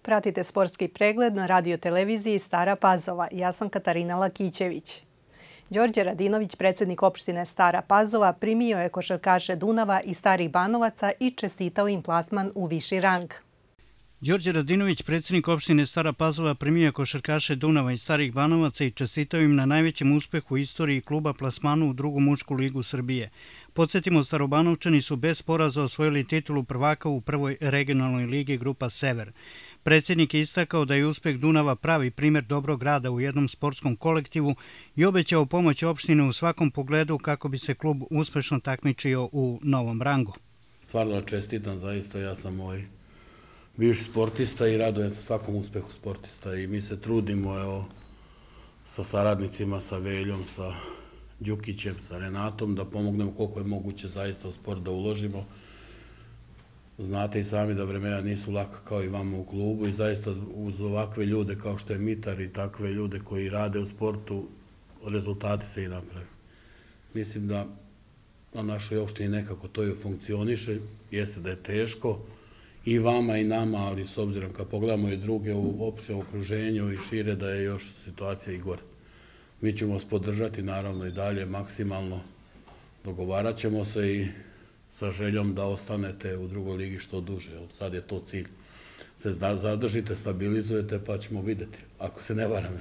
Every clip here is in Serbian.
Pratite sportski pregled na radioteleviziji Stara Pazova. Ja sam Katarina Lakićević. Đorđe Radinović, predsjednik opštine Stara Pazova, primio je košarkaše Dunava i Starih Banovaca i čestitao im plasman u viši rang. Đorđe Radinović, predsjednik opštine Stara Pazova, primio je košarkaše Dunava i Starih Banovaca i čestitao im na najvećem uspehu u istoriji kluba plasmanu u drugu mušku ligu Srbije. Podsjetimo, Starobanovčani su bez poraza osvojili titulu prvaka u prvoj regionalnoj ligi Grupa Sever. Predsjednik je istakao da je uspeh Dunava pravi primjer dobrog rada u jednom sportskom kolektivu i obećao pomoć opštine u svakom pogledu kako bi se klub uspešno takmičio u novom rangu. Stvarno čestitam, zaista ja sam bivši sportista i radujem se svakom uspehu sportista i mi se trudimo sa saradnicima, sa Veljom, sa Đukićem, sa Renatom da pomognemo koliko je moguće zaista u sport da uložimo. Znate i sami da vremena nisu laka kao i vama u klubu i zaista uz ovakve ljude kao što je Mitar i takve ljude koji rade u sportu, rezultati se i naprave. Mislim da na našoj opštini nekako to i funkcioniše, jeste da je teško i vama i nama, ali s obzirom kad pogledamo i druge u opštem okruženju i šire da je još situacija i gore. Mi ćemo vas podržati naravno i dalje maksimalno, dogovarat ćemo se i sa željom da ostanete u drugoj ligi što duže. Sad je to cilj. Se zadržite, stabilizujete pa ćemo vidjeti, ako se ne varam.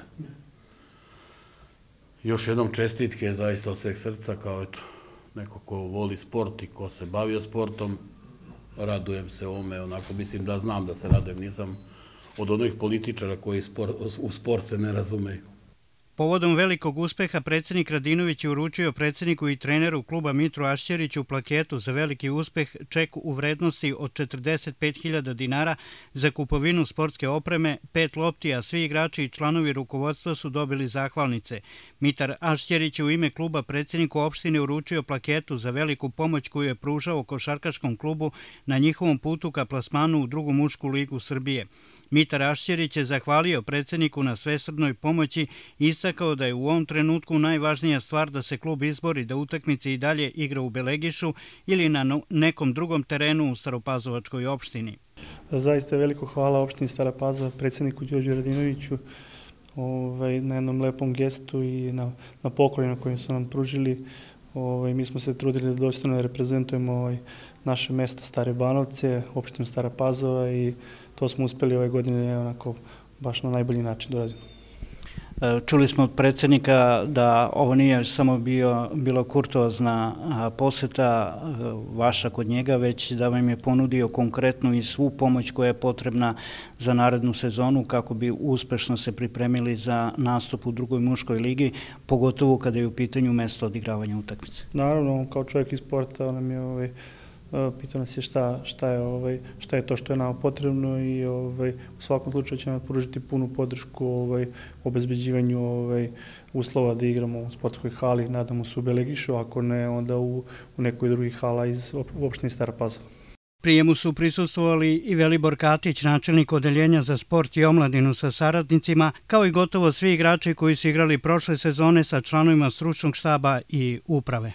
Još jednom čestitke zaista od sveg srca kao neko ko voli sport i ko se bavio sportom. Radujem se ovome, onako mislim da znam da se radujem, nisam od onih političara koji u sport se ne razumeju. Povodom velikog uspeha predsjednik Radinović je uručio predsjedniku i treneru kluba Mitru Ašćeriću plaketu za veliki uspeh, ček u vrednosti od 45.000 dinara za kupovinu sportske opreme, 5 lopti, a svi igrači i članovi rukovodstva su dobili zahvalnice. Mitar Ašćerić je u ime kluba predsjedniku opštine uručio plaketu za veliku pomoć koju je pružao košarkaškom klubu na njihovom putu ka plasmanu u drugu mušku ligu Srbije. Mitar Ašćerić je zahvalio predsjedniku na svesrdnoj pomoći i istakao da je u ovom trenutku najvažnija stvar da se klub izbori da utakmice i dalje igra u Belegišu ili na nekom drugom terenu u Staropazovačkoj opštini. Zaista veliko hvala opštini Stara Pazova, predsjedniku Đorđu Radinoviću na jednom lepom gestu i na poklonu kojim su nam pružili. Mi smo se trudili da dostojno reprezentujemo naše mesto Stare Banovce, opštinu Stara Pazova i to smo uspeli ove godine onako baš na najbolji način da radimo. Čuli smo od predsjednika da ovo nije samo bilo kurtoazna poseta vaša kod njega, već da vam je ponudio konkretnu i svu pomoć koja je potrebna za narednu sezonu kako bi uspešno se pripremili za nastup u drugoj muškoj ligi, pogotovo kada je u pitanju mesto odigravanja utakmice. Naravno, kao čovjek iz sporta, on nam je pitao nas je šta je to što je nama potrebno i u svakom slučaju će nam pružiti punu podršku u obezbeđivanju uslova da igramo u sportskoj hali, nadamo se u Belegišu, ako ne onda u nekoj drugih hala iz opštine Stara Pazova. Prijemu su prisustvovali i Velibor Katić, načelnik odeljenja za sport i omladinu sa saradnicima, kao i gotovo svi igrači koji su igrali prošle sezone sa članovima stručnog štaba i uprave.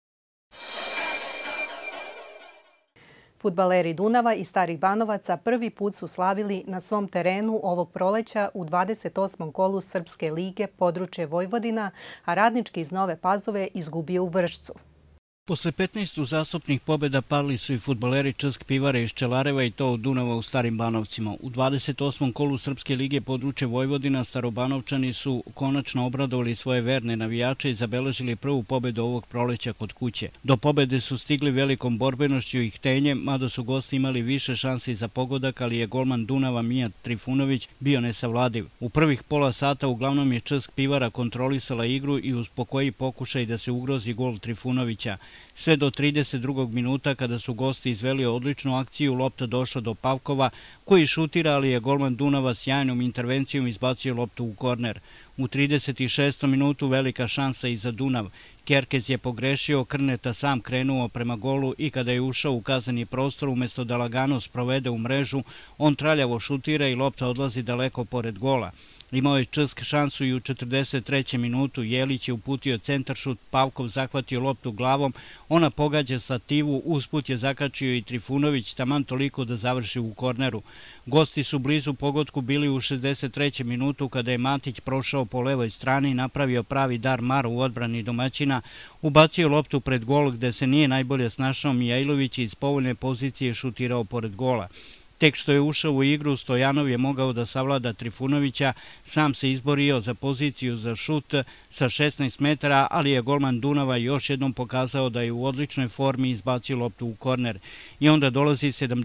Fudbaleri Dunava i Starih Banovaca prvi put su slavili na svom terenu ovog proleća u 28. kolu Srpske lige područje Vojvodina, a Radnički iz Nove Pazove izgubio u Vršcu. Posle 15 uzastopnih pobjeda pali su i fudbaleri Čsk Pivare iz Čelareva i to od Dunava u Starim Banovcima. U 28. kolu Srpske lige područje Vojvodina Starobanovčani su konačno obradovali svoje verne navijače i zabeležili prvu pobjedu ovog proleća kod kuće. Do pobjede su stigli velikom borbenošću i htenjem, mada su gosti imali više šansi za pogodak, ali je golman Dunava Mijat Trifunović bio nesavladiv. U prvih pola sata uglavnom je Čsk Pivara kontrolisala igru i uz pokoji pokušaj da se ugrozi gol Trifunovića. Sve do 32. minuta kada su gosti izveli odličnu akciju, lopta došla do Pavkova koji šutira, ali je golman Dunava sjajnom intervencijom izbacio loptu u korner. U 36. minutu velika šansa i za Dunav. Kerkez je pogrešio, Krneta sam krenuo prema golu i kada je ušao u kazneni prostor, umjesto da lagano sprovede u mrežu, on traljavo šutira i lopta odlazi daleko pored gola. Imao je Česk šansu i u 43. minutu. Jelić je uputio centaršut, Pavkov zahvatio loptu glavom, ona pogađa stativu, usput je zakačio i Trifunović, taman toliko da završi u korneru. Gosti su blizu pogodku bili u 63. minutu kada je Matić prošao po levoj strani, napravio pravi dar mar u odbrani domaćina, ubacio loptu pred gol gde se nije najbolje snašao Mijailović i iz povoljne pozicije šutirao pored gola. Tek što je ušao u igru, Stojanov je mogao da savlada Trifunovića, sam se izborio za poziciju za šut sa 16 metara, ali je golman Dunava još jednom pokazao da je u odličnoj formi izbacio loptu u korner. I onda dolazi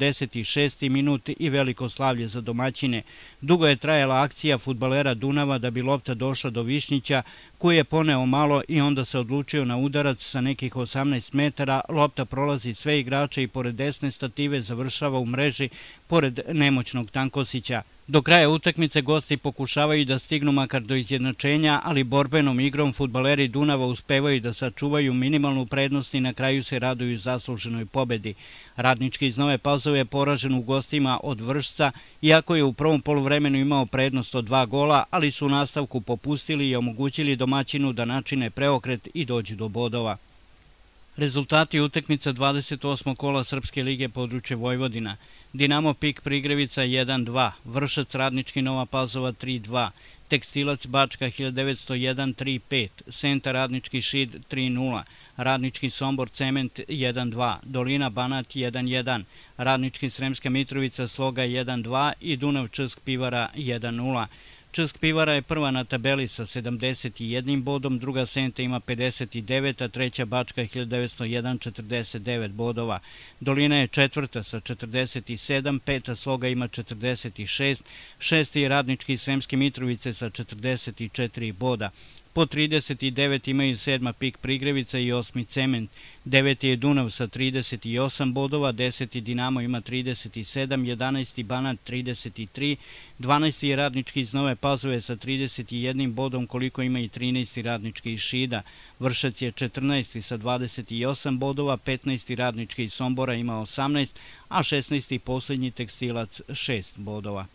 76. minut i veliko slavlje za domaćine. Dugo je trajala akcija fudbalera Dunava da bi lopta došla do Višnjića, koji je poneo malo i onda se odlučio na udarac sa nekih 18 metara. Lopta prolazi sve igrače i pored desne stative završava u mreži pored nemoćnog Tankosića. Do kraja utakmice gosti pokušavaju da stignu makar do izjednačenja, ali borbenom igrom fudbaleri Dunava uspevaju da sačuvaju minimalnu prednost i na kraju se raduju zasluženoj pobedi. Radnički iz Nove Pazove je poražen u gostima od Vršca, iako je u prvom poluvremenu imao prednost od 2 gola, ali su u nastavku popustili i omogućili domaćinu da načine preokret i dođu do bodova. Rezultati utakmica 28. kola Srpske lige područje Vojvodina. Dinamo Pik Prigrevica 1-2, Vršac Radnički Nova Pazova 3-2, Tekstilac Bačka 1901 3-5, Senta Radnički Šid 3-0, Radnički Sombor Cement 1-2, Dolina Banat 1-1, Radnički Sremska Mitrovica Sloga 1-2 i Dunav Česk Pivara 1-0. Česk Pivara je prva na tabeli sa 71 bodom, druga Senta ima 59, a treća Bačka 1901 49 bodova. Dolina je četvrta sa 47, peta Sloga ima 46, šesti je Radnički Sremske Mitrovice sa 44 boda. Po 39 imaju sedma Pik Prigrevica i osmi Cement. Deveti je Dunav sa 38 bodova, 10. Dinamo ima 37, 11. Banat 33, 12. je Radnički iz Nove Pazove sa 31 bodom koliko ima i 13. Radnički iz Šida. Vršac je 14. sa 28 bodova, 15. Radnički iz Sombora ima 18, a 16. poslednji Tekstilac 6 bodova.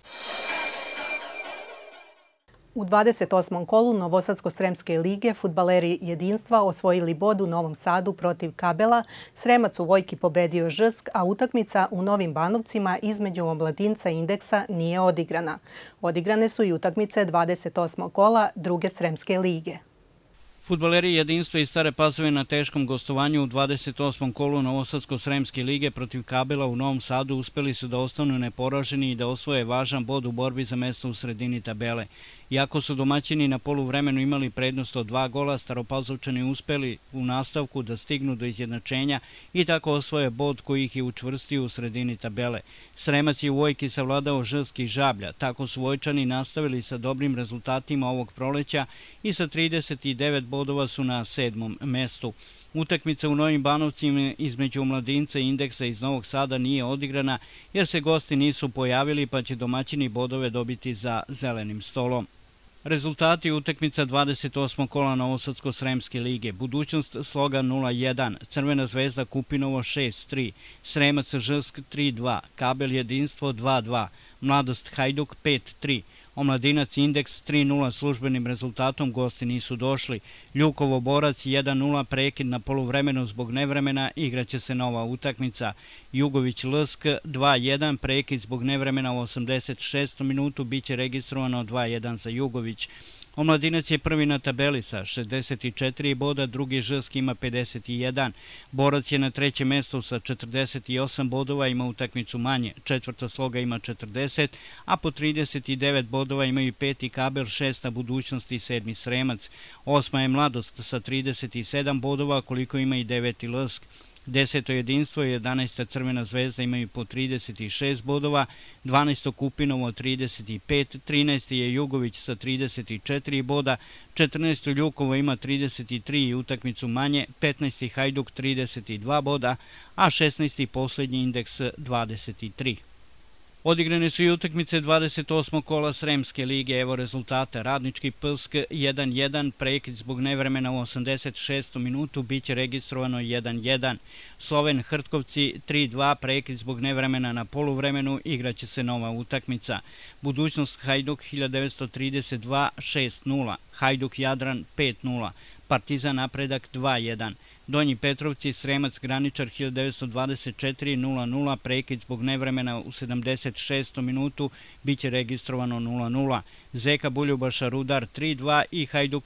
U 28. kolu Novosadsko-Sremske lige fudbaleri Jedinstva osvojili bod u Novom Sadu protiv Kabela, Sremac u Vojki pobedio Žsk, a utakmica u Novim Banovcima između omladinca Indeksa nije odigrana. Odigrane su i utakmice 28. kola druge Sremske lige. Fudbaleri Jedinstva iz Stare Pazove na teškom gostovanju u 28. kolu Novosadsko-Sremske lige protiv Kabela u Novom Sadu uspeli su da ostanu neporaženi i da osvoje važan bod u borbi za mesto u sredini tabele. Iako su domaćini na poluvremenu imali prednost od 2 gola, Staropazovčani uspeli u nastavku da stignu do izjednačenja i tako osvoje bod koji ih je učvrstio u sredini tabele. Sremac je u Vojki savladao Žsk i Žablja, tako su Vojčani nastavili sa dobrim rezultatima ovog proleća i sa 39 bodova su na 7. mestu. Utakmica u Novim Banovcima između omladinca i Indeksa iz Novog Sada nije odigrana jer se gosti nisu pojavili, pa će domaćini bodove dobiti za zelenim stolom. Rezultati utakmica 28. kola Novosadsko-Sremske lige. Budućnost Sloga 0-1, Crvena zvezda Kupinovo 6-3, Sremac Žsk 3-2, Kabel Jedinstvo 2-2, Mladost Hajduk 5-3, Omladinac Indeks 3-0 službenim rezultatom, gosti nisu došli. Ljukovo Borac 1-0 prekid na poluvremenu zbog nevremena, igraće se nova utakmica. Jugović Lsk 2-1 prekid zbog nevremena u 86. minutu, biće registrovano 2-1 za Jugović. Omladinac je prvi na tabeli sa 64 boda, drugi Žsk ima 51. Borac je na trećem mestu sa 48 bodova, ima utakmicu manje. Četvrta Sloga ima 40, a po 39 bodova imaju peti Kabel, šesta Budućnost i sedmi Sremac. Osma je Mladost sa 37 bodova, koliko ima i deveti Lsk. 10. Jedinstvo i 11. Crvena zvezda imaju po 36 bodova, 12. Kupinovo 35, 13. je Jugović sa 34 boda, 14. Ljukovo ima 33 i utakmicu manje, 15. Hajduk 32 boda, a 16. poslednji Indeks 23. Odigrane su i utakmice 28. kola Sremske lige. Evo rezultata. Radnički Plsk 1-1, prekid zbog nevremena u 86. minutu, biće registrovano 1-1. Sloven Hrtkovci 3-2, prekid zbog nevremena na poluvremenu, igraće se nova utakmica. Budućnost Hajduk 1932 6-0, Hajduk Jadran 5-0, Partizan Napredak 2-1. Donji Petrovci Sremac Graničar 1924 0-0, prekid zbog nevremena u 76. minutu, biće registrovano 0-0. Zeka Buljubaša Rudar 3-2 i Hajduk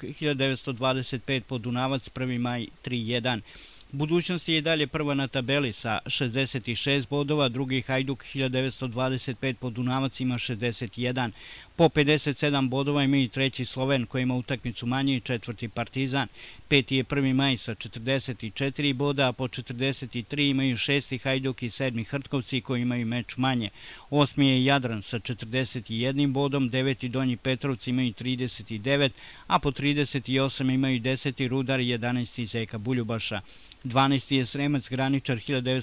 1925 Podunavac 1. maj 3-1. Budućnost je i dalje prva na tabeli sa 66 bodova, drugi Hajduk 1925 Podunavac ima 61. Po 57 bodova ima i treći Sloven koji ima utakmicu manje i četvrti Partizan. Peti je 1. maj sa 44 boda, a po 43 imaju šesti Hajduk i sedmi Hrtkovci koji imaju meč manje. Osmi je Jadran sa 41 bodom, deveti Donji Petrovci imaju 39, a po 38 imaju 10. Rudar i 11. Zeka Buljubaša. 12. je Sremac Graničar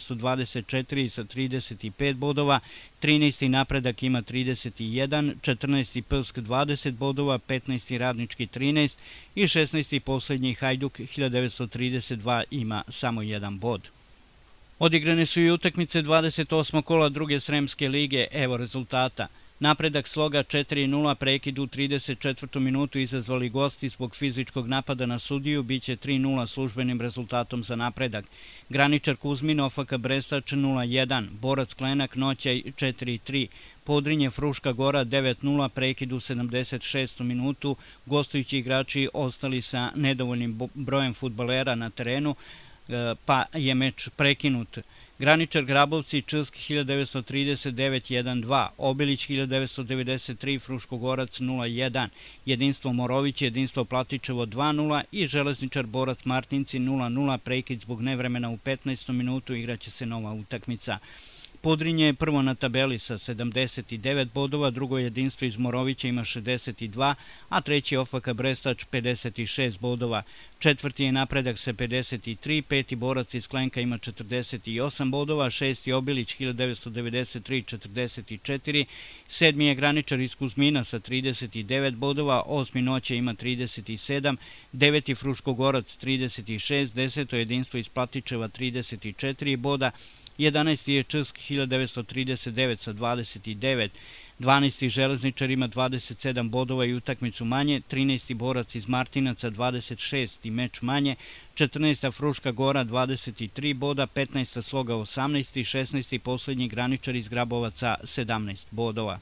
1924 sa 35 bodova, 13. Napredak ima 31, 14. Plsk 20 bodova, 15. Radnički 13 i 16. poslednji Hajduk 1932 ima samo 1 bod. Odigrane su i utakmice 28. kola druge Sremske lige. Evo rezultata. Napredak Sloga 4-0, prekid u 34. minutu izazvali gosti zbog fizičkog napada na sudiju, biće 3-0 službenim rezultatom za Napredak. Graničar Kuzmin OFK Bresač 0-1, Borac Klenak Noćaj 4-3, Podrinje Fruška Gora 9-0, prekid u 76. minutu, gostujući igrači ostali sa nedovoljnim brojem fudbalera na terenu, pa je meč prekinut. Graničar Grabovci Čilsk 1939 1-2, Obilić 1993 Fruškogorac 0-1, Jedinstvo Morović, Jedinstvo Platičevo 2-0 i Železničar Borac Martinci 0-0, prekid zbog nevremena u 15. minutu, igraće se nova utakmica. Podrinje je prvo na tabeli sa 79 bodova, drugo Jedinstvo iz Morovića ima 62, a treći OFK Brestač 56 bodova. Četvrti je Napredak sa 53, peti Borac iz Klenka ima 48 bodova, šesti Obilić 1993 44, sedmi je Graničar iz Kuzmina sa 39 bodova, osmi Noće ima 37, deveti Fruškogorac 36, deseto Jedinstvo iz Platičeva 34 boda, 11. je Čilsk 1939 sa 29, 12. Železničar ima 27 bodova i utakmicu manje, 13. Borac iz Martinaca 26 i meč manje, 14. Fruška Gora 23 boda, 15. Sloga 18 i 16. poslednji Graničar iz Grabovaca 17 bodova.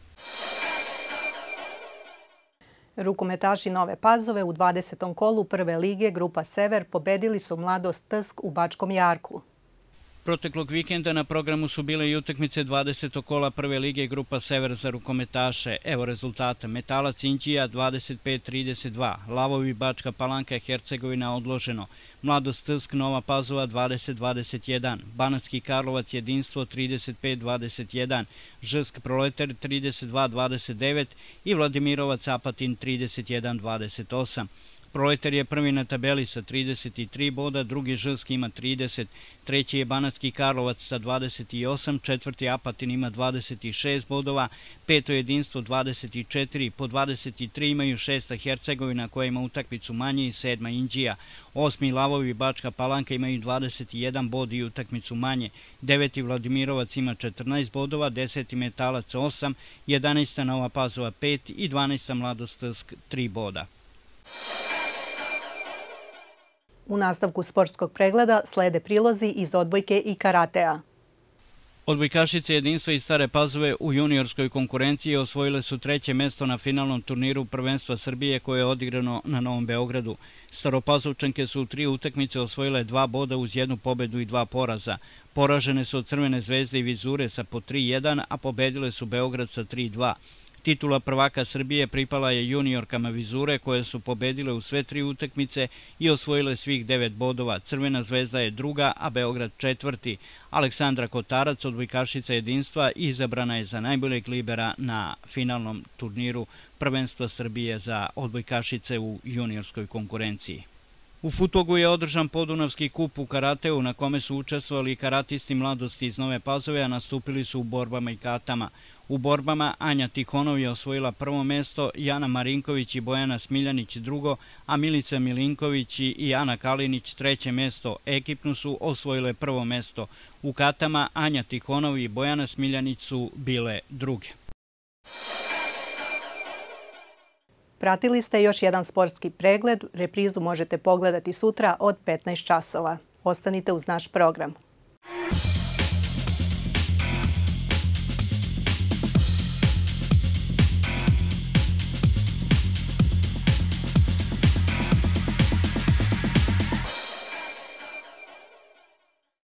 Rukometaši Nove Pazove u 20. kolu Prve lige Grupa Sever pobedili su Mladost Trsk u Bačkom Jarku. Proteklog vikenda na programu su bile i utakmice 20. kola Prve lige Grupa Sever za rukometaše. Evo rezultata. Metalac Inđija 25-32, Lavovi Bačka Palanka Hercegovina odloženo, Mladost Trsk Nova Pazova 20-21, Banatski Karlovac Jedinstvo 35-21, Žrsk Proletar 32-29 i Vladimirovac Apatin 31-28. Proletar je prvi na tabeli sa 33 boda, drugi Žrsk ima 30, treći je Banatski Karlovac sa 28, četvrti Apatin ima 26 bodova, peto Jedinstvo 24, po 23 imaju šesta Hercegovina koja ima utakmicu manje i sedma Inđija, osmi Lavovi Bačka Palanka imaju 21 bod i utakmicu manje, deveti Vladimirovac ima 14 bodova, deseti Metalac 8, 11. Nova Pazova 5 i 12. Mladost Trsk 3 boda. U nastavku sportskog pregleda slede prilozi iz odbojke i karatea. Odbojkašice Jedinstva iz Stare Pazove u juniorskoj konkurenciji osvojile su treće mesto na finalnom turniru Prvenstva Srbije koje je odigrano na Novom Beogradu. Staropazovčanke su u 3 utakmice osvojile 2 boda uz 1 pobedu i 2 poraza. Poražene su od Crvene zvezde i Vizure sa po 3-1, a pobedile su Beograd sa 3-2. Titula prvaka Srbije pripala je juniorkama Vizure koje su pobedile u sve 3 utakmice i osvojile svih 9 bodova. Crvena zvezda je druga, a Beograd četvrti. Aleksandra Kotarac, odbojkašica Jedinstva, izabrana je za najboljeg libera na finalnom turniru Prvenstva Srbije za odbojkašice u juniorskoj konkurenciji. U Futogu je održan podunavski kup u karateu na kome su učestvovali karatisti mladosti iz Nove Pazove, a nastupili su u borbama i katama. U borbama Anja Tihonov je osvojila prvo mesto, Jana Marinković i Bojana Smiljanić drugo, a Milica Milinković i Ana Kalinić treće mesto. Ekipno su osvojile prvo mesto. U katama Anja Tihonov i Bojana Smiljanić su bile druge. Pratili ste još jedan sportski pregled. Reprizu možete pogledati sutra od 15 časova. Ostanite uz naš program.